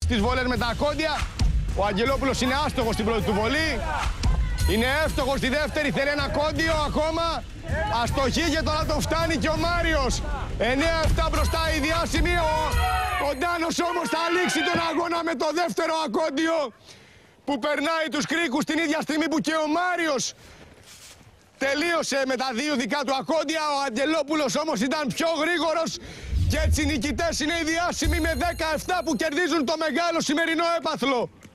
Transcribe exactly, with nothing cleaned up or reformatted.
στις βολές με τα ακόντια. Ο Αγγελόπουλος είναι άστοχος στην πρώτη του βολή. Είναι εύστοχος στη δεύτερη, θέλει ένα κόντιο ακόμα. Αστοχή και τώρα τον φτάνει και ο Μάριος. εννέα επτά μπροστά η διάσημη. Ο, ο Ντάνος όμως θα λήξει τον αγώνα με το δεύτερο ακόντιο που περνάει τους κρίκους την ίδια στιγμή που και ο Μάριος τελείωσε με τα δύο δικά του ακόντια. Ο Αγγελόπουλος όμως ήταν πιο γρήγορος και έτσι οι νικητές είναι οι διάσημοι με δέκα επτά που κερδίζουν το μεγάλο σημερινό έπαθλο.